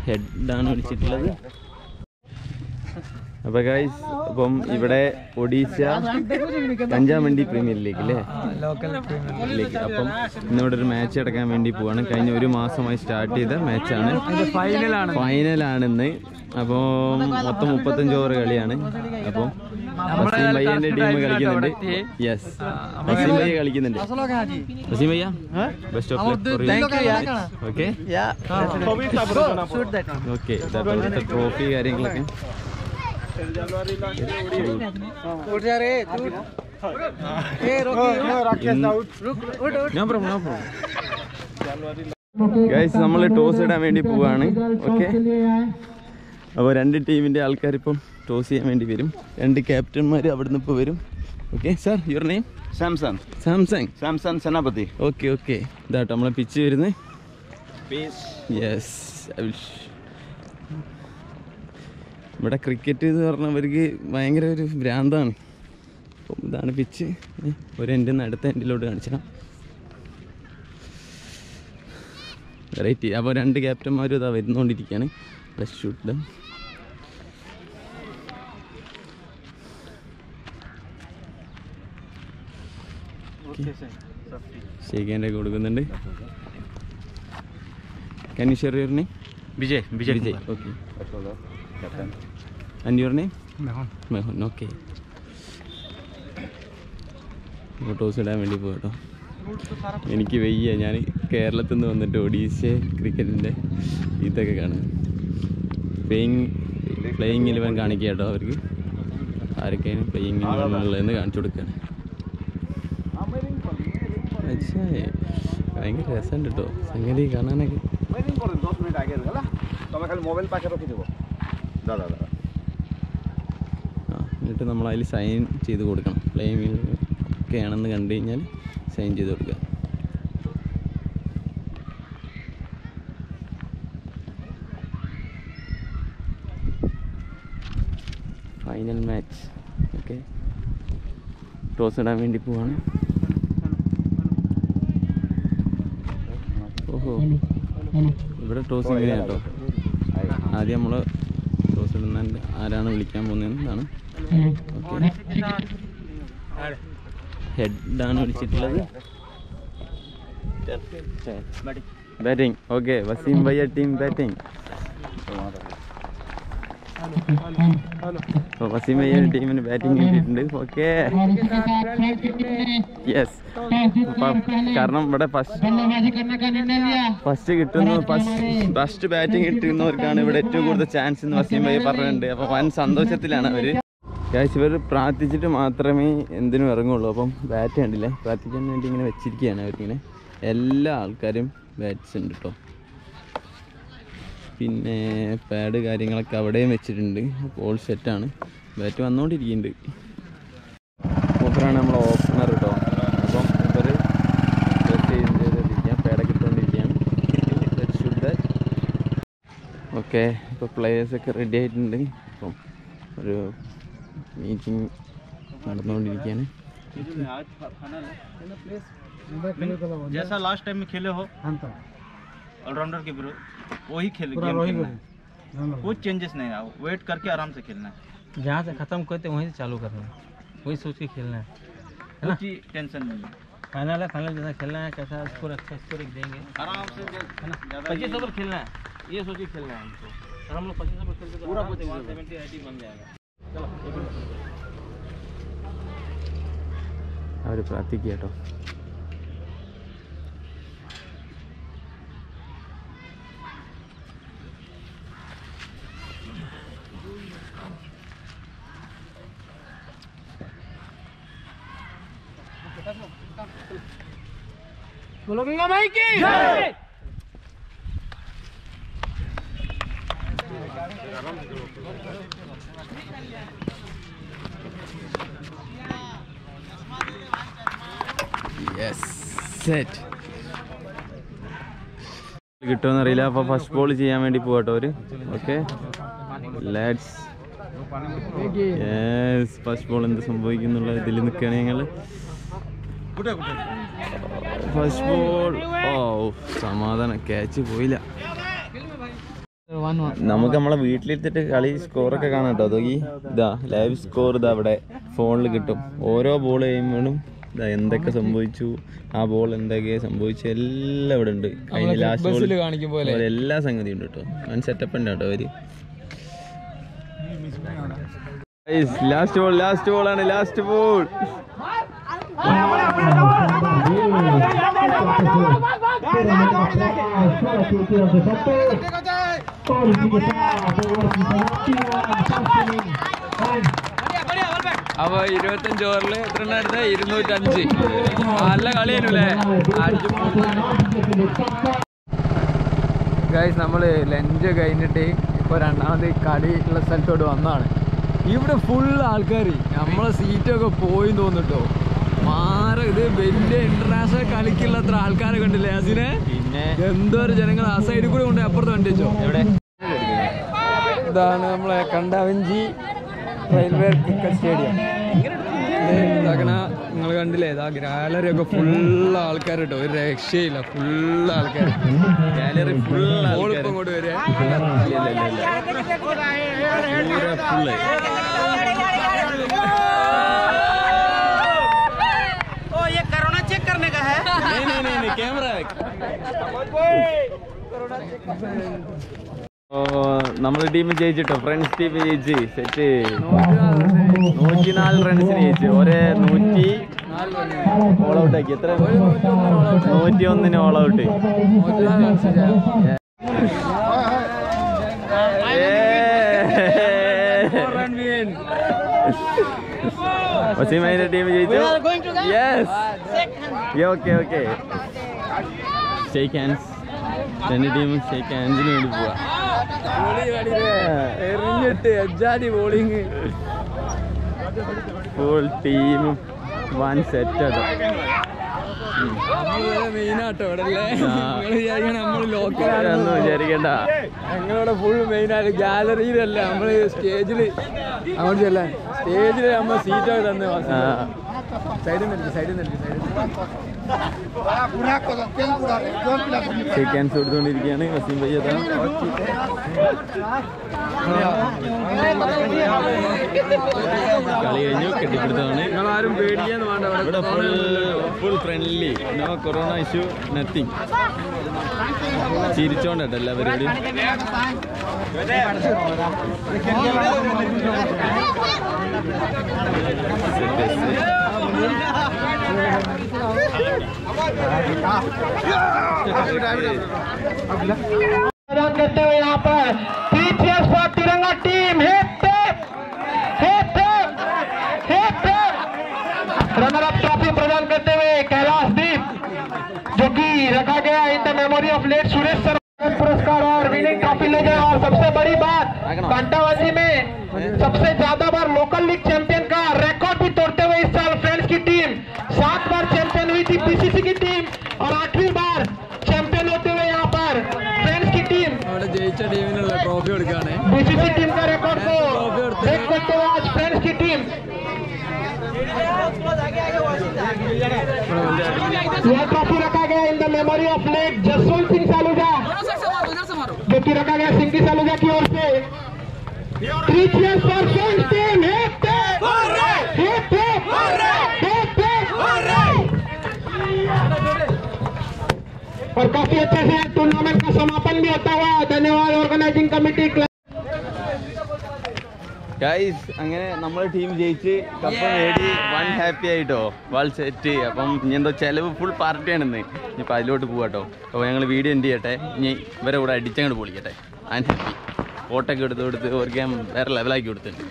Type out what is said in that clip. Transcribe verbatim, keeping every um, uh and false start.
ഹെഡാണ് വിളിച്ചിട്ടുള്ളത്. അപ്പോൾ ഗൈസ്, അപ്പം ഇവിടെ ഒഡീഷ പഞ്ചാബ് പ്രീമിയർ ലീഗ് അല്ലേ, ലോക്കൽ പ്രീമിയർ ലീഗ്. അപ്പം ഇന്നിവിടെ ഒരു മാച്ച് നടക്കാൻ വേണ്ടി പോവാണ്. കഴിഞ്ഞ ഒരു മാസമായി സ്റ്റാർട്ട് ചെയ്ത മാച്ചാണ്, ഫൈനലാണ് ഫൈനലാണിന്ന്. അപ്പോൾ മൊത്തം മുപ്പത്തഞ്ച് ഓവർ കളിയാണ്. അപ്പം വസീം ഭയ്യന്റെ ടീം കളിക്കുന്നുണ്ട്. യെസ്, വസീം ഭയ്യ കളിക്കുന്നുണ്ട്. വസീം ഭയ്യ, best of luck for you. Okay okay, trophy കാര്യങ്ങളൊക്കെ. ഗൈസ്, നമ്മൾ ടോസ് ഇടാൻ വേണ്ടി പോവാണ്. ഓക്കെ, അപ്പോൾ രണ്ട് ടീമിന്റെ ആൾക്കാർ ഇപ്പം ടോസ് ചെയ്യാൻ വേണ്ടി വരും. രണ്ട് ക്യാപ്റ്റന്മാർ അവിടുന്ന് ഇപ്പോൾ വരും. Okay sir, your name? Samson. Samsung Samson Senapati. Okay okay, ഇതാട്ടോ നമ്മളെ പിച്ച് വരുന്നത്. യെസ്, ഇവിടെ ക്രിക്കറ്റ് എന്ന് പറഞ്ഞവർക്ക് ഭയങ്കര ഒരു ഭ്രാന്താണ്. അപ്പം ഇതാണ് പിച്ച്. ഒരു എൻഡിൽ നിന്ന് അടുത്ത എൻഡിലോട്ട് കാണിച്ചാൽ വെറൈറ്റി. അപ്പോൾ രണ്ട് ക്യാപ്റ്റന്മാരും ഇതാ വരുന്നുകൊണ്ടിരിക്കുകയാണ്. പ്ലസ് ഷൂട്ട് ഷെയ്ഖാൻ്റെ കൊടുക്കുന്നുണ്ട്. Can you share your name? Vijay. Vijay. Vijay. Okay. Captain. And your name? Mehun. Mehun. Okay. Toss ഇടാൻ വേണ്ടി പോകട്ടോ. എനിക്ക് വയ്യ, ഞാൻ കേരളത്തിൽ നിന്ന് വന്നിട്ട് ഒഡീഷ ക്രിക്കറ്റിൻ്റെ ഇതൊക്കെ കാണും. പ്ലേയിങ് പ്ലേയിങ് ഇലവൻ കാണിക്കുക കേട്ടോ അവർക്ക്. ആരൊക്കെയാണ് പ്ലേയിങ് ഇലവനുള്ളതെന്ന് കാണിച്ചു കൊടുക്കുകയാണ്. അച്ഛാ, ഭയങ്കര രസമുണ്ട് കേട്ടോ സംഗതി കാണാനൊക്കെ. ആ, എന്നിട്ട് നമ്മൾ അതിൽ സൈൻ ചെയ്ത് കൊടുക്കണം. പ്ലേയിങ് ഒക്കെ ആണെന്ന് കണ്ടു കഴിഞ്ഞാൽ സൈൻ ചെയ്ത് കൊടുക്കുക. Final match. ഓക്കെ, ടോസ് ഇടാൻ വേണ്ടി പോവാണ്. ഓഹോ, ഇവിടെ ടോസ് ഇങ്ങനെയാണ് കേട്ടോ. ആദ്യം നമ്മൾ ടോസ് ഇടുന്നതിൻ്റെ ആരാണ് വിളിക്കാൻ പോകുന്നതെന്നാണ്. ഓക്കെ, ഹെഡാണ് വിളിച്ചിട്ടുള്ളത്. ബാറ്റിംഗ്. ഓക്കെ, വസീം ഭയ്യ ടീം ബാറ്റിംഗ്. അപ്പോൾ വസീം ഭയ്യ ടീമിന് ബാറ്റിംഗ് കിട്ടിയിട്ടുണ്ട്. Okay, yes. കാരണം ഇവിടെ ഫസ്റ്റ് ഫസ്റ്റ് കിട്ടുന്ന ഫസ്റ്റ് ബാറ്റിംഗ് കിട്ടുന്നവർക്കാണ് ഇവിടെ ഏറ്റവും കൂടുതൽ ചാൻസ് എന്ന് വസീം ഭയ്യ പറഞ്ഞിട്ടുണ്ട്. അപ്പോൾ വൻ സന്തോഷത്തിലാണ് അവർ. ക്യാഷ് ഇവർ പ്രാർത്ഥിച്ചിട്ട് മാത്രമേ എന്തിനും ഇറങ്ങുള്ളൂ. അപ്പം ബാറ്റ് കണ്ടില്ലേ, പ്രാർത്ഥിക്കാൻ വേണ്ടി ഇങ്ങനെ വെച്ചിരിക്കുകയാണ് അവരിങ്ങനെ. എല്ലാ ആൾക്കാരും ബാറ്റ്സ് ഉണ്ട് കേട്ടോ. പിന്നെ പാഡ് കാര്യങ്ങളൊക്കെ അവിടെയും വെച്ചിട്ടുണ്ട്. ഓൾ സെറ്റാണ്. ബാറ്റ് വന്നുകൊണ്ടിരിക്കുന്നുണ്ട്. മൂപ്പറാണ് നമ്മൾ ഓപ്പണർ കേട്ടോ. അപ്പം മൂപ്പർ ബാറ്റ് ചെയ്തിരിക്കുകയാണ്, പാഡൊക്കെ ഇട്ടുകൊണ്ടിരിക്കുകയാണ്. ഓക്കെ, ഇപ്പോൾ പ്ലേയേഴ്സൊക്കെ റെഡി ആയിട്ടുണ്ട്. അപ്പം ഒരു മീറ്റിംഗ് നടന്നുകൊണ്ടിരിക്കുകയാണ്. जैसा लास्ट टाइम में खेले हो ऑलराउंडर के विरुद्ध वही खेल गेम खेलना है, कुछ चेंजेस नहीं है. वेट करके आराम से खेलना है. जहाँ से खत्म करते वहीं से चालू करना है, वही सोच के खेलना है, है ना? कुछ टेंशन नहीं है. फाइनल है, फाइनल जैसा खेलना है, कैसा स्कोर अच्छा स्कोर एक देंगे आराम से, है ना? पच्चीस ओवर खेलना है, ये सोच के खेलना है हमको. अगर हम लोग पच्चीस ओवर खेलते तो पूरा सेवेंटी एटी बन जाएगा. चलो അവർ പ്രാർത്ഥിക്കുക കേട്ടോ. बोलो गंगा माई की जय. Yes, set. കിട്ടുമെന്നറിയില്ല. അപ്പോൾ ഫസ്റ്റ് ബോൾ ചെയ്യാൻ വേണ്ടി പോകട്ടോ അവർ. Okay, let's. Yes, first ball എന്ത് സംഭവിക്കുന്നുള്ള ഇതിൽ നിൽക്കുകയാണ് ഞങ്ങൾ. First ball. ഓ, സമാധാനം, ക്യാച്ച് പോയില്ല. നമുക്ക് നമ്മളെ വീട്ടിലിരുത്തിട്ട് കളി സ്കോറൊക്കെ കാണാം കേട്ടോ. അതൊക്കെ ഇതാ ലൈവ് സ്കോർ ഇതാ അവിടെ ഫോണിൽ കിട്ടും. ഓരോ ബോൾ കഴിയുമ്പോഴും ഇതാ എന്തൊക്കെ സംഭവിച്ചു, ആ ബോൾ എന്തൊക്കെ സംഭവിച്ചു എല്ലാം ഇവിടെ ഉണ്ട്. കഴിഞ്ഞ ലാസ്റ്റ് ബോൾ എല്ലാ സംഗതിയും ഉണ്ട് കേട്ടോ. ഞാൻ സെറ്റപ്പ് ഉണ്ട് കേട്ടോ അവര്. ലാസ്റ്റ് ബോൾ ലാസ്റ്റ് ബോളാണ് ലാസ്റ്റ് ബോൾ. അപ്പൊ ഇരുപത്തഞ്ച് ഓവറില് എത്ര എടുത്ത ഇരുന്നൂറ്റഞ്ച്. നല്ല കളിയാണല്ലേ. ഗൈസ് നമ്മള് ലഞ്ച് കഴിഞ്ഞിട്ട് ഇപ്പൊ രണ്ടാമത് കളി ഉള്ള സ്ഥലത്തോട്ട് വന്നതാണ്. ഇവിടെ ഫുൾ ആൾക്കാർ, നമ്മളെ സീറ്റൊക്കെ പോയി തോന്നിട്ടോ. മാറ ഇത് വലിയ ഇന്റർനാഷണൽ കളിക്കുള്ള അത്ര ആൾക്കാരെ കണ്ടില്ലേ അതിനെ. പിന്നെ എന്തോരം ജനങ്ങൾ ആ സൈഡിൽ കൂടെ കൊണ്ട് അപ്പുറത്ത് കണ്ടിച്ചോ. എവിടെ ഇതാണ് നമ്മളെ കണ്ടവഞ്ചി റെയിൽവേ ക്രിക്കറ്റ് സ്റ്റേഡിയം. നിങ്ങൾ കണ്ടില്ലേ ഇതാ ഗാലറി ഒക്കെ ഫുള്ള് ആൾക്കാർ കേട്ടോ. ഒരു രക്ഷയില്ല, ഫുള്ള് ആൾക്കാർ. ഗാലറി ഫുള്ള് ഇങ്ങോട്ട് വരിക. നമ്മുടെ ടീം ജയിച്ചിട്ടോ. ഫ്രണ്ട്സ് ടീം ജയിച്ച് സെറ്റ് നൂറ്റിനാല് റൺസിന് ജയിച്ചു. ഒരേ നൂറ്റി ഓൾ ഔട്ട് ആക്കി. എത്ര? നൂറ്റി ഒന്നിന് ഓൾ ഔട്ട്. വസീമിന്റെ ടീം ജയിച്ചു. Yes, okay okay. Shake hands. രണ്ട് ടീമും ഷെയ്ക്ക് ഹാൻഡ്സിന് വേണ്ടി പോവാ. Bowling full team one set. മെയിനാട്ടോ ഇവിടെ അല്ലേ. നമ്മള് ലോക്കലൊന്നും വിചാരിക്കണ്ട. ഞങ്ങളിവിടെ ഫുൾ മെയിനായിട്ട് ഗാലറിയിലല്ല, നമ്മള് സ്റ്റേജില് അങ്ങോട്ട് ചെല്ലാൻ. സ്റ്റേജില് നമ്മൾ സീറ്റൊക്കെ തന്നെ സൈഡിൽ നിൽക്കും സൈഡിൽ നിൽക്കും സൈഡിൽ ഷെയ്ക്ക് കൊടുത്തുകൊണ്ടിരിക്കുകയാണ് വസീം ഭയ്യ. കളി കഴിഞ്ഞു, കെട്ടിപ്പിടുത്തമാണ്. നിങ്ങളാരും പേടിക്കാന്ന് വേണ്ട. ഇവിടെ full full friendly, no corona issue, nothing. ചിരിച്ചോണ്ടോ എല്ലാ പരിപാടിയും. करते हुए यहाँ पर तिरंगा टीम रनर अप ट्रॉफी प्रदान करते हुए कैलाश दीप, जो कि रखा गया in the memory of late Suresh sir पुरस्कार और विनिंग ट्रॉफी ले गए। और सबसे बड़ी बात, कांटाबाजी में सबसे ज्यादा बार लोकल लीग चैंपियन का रिकॉर्ड भी तोड़ते हुए इस साल फ्रेंड्स की टीम सात बार चैंपियन हुई थी पीसीसी की टीम, और आठवीं बार चैंपियन होते हुए यहाँ पर फ्रेंड्स की टीम ജയിച്ച ടീമിനുള്ള ട്രോഫി കൊടുക്കുകയാണ്. बीसीसी टीम का रिकॉर्ड को ब्रेक करते हुए आज फ्रेंड्स की टीम यह ट्रॉफी रखा गया in the memory of late Jaswant Singh Saluja, जो कि रखा गया सिंह सालूजा की ओर से। Three cheers for friends team. Hip hip hip hip hip. और काफी अच्छे से टूर्नामेंट का समापन भी होता हुआ। धन्यवाद ऑर्गेनाइजिंग कमेटी। ഗൈസ്, അങ്ങനെ നമ്മളെ ടീം ജയിച്ച് കപ്പ് നേടി. വൺ ഹാപ്പി ആയിട്ടോ, വാൾ സെറ്റ്. അപ്പം ഇനി എന്തോ ചിലവ് ഫുൾ പാർട്ടിയാണെന്ന്. ഇനിയിപ്പോൾ അതിലോട്ട് പോവാട്ടോ. അപ്പോൾ ഞങ്ങൾ വീഡിയോ എൻഡ് ചെയ്യട്ടെ. ഇനി ഇവരെ കൂടെ അടിച്ചങ്ങോട്ട് പൊളിക്കട്ടെ. ആൻഡ് ഹാപ്പി ഫോട്ടോ ഒക്കെ എടുത്ത് കൊടുത്ത് ഒരു ഗെയിം വേറെ ലെവലാക്കി കൊടുത്തിട്ടുണ്ട്.